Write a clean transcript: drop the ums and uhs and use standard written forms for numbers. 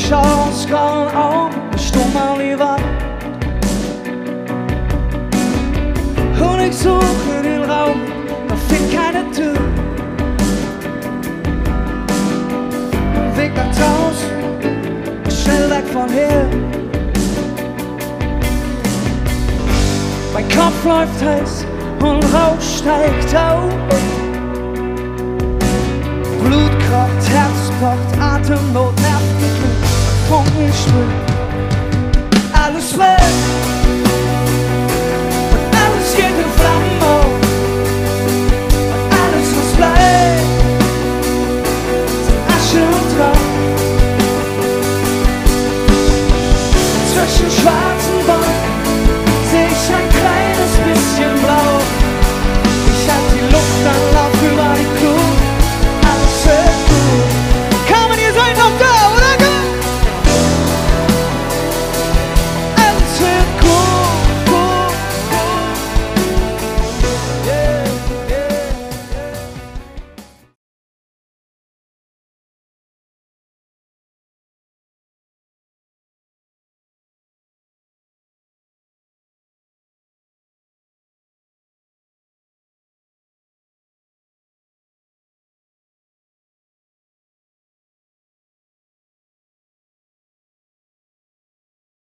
Chance gone auf, ich stumm mal lieber. Und ich suche den Raum, da findet keine Tür. Weg nach draußen, schnell weg von hier. Mein Kopf läuft heiß und Rauch steigt auf. Blut kocht, Herz pocht, Atemnot, Nerven, Funken sprüht.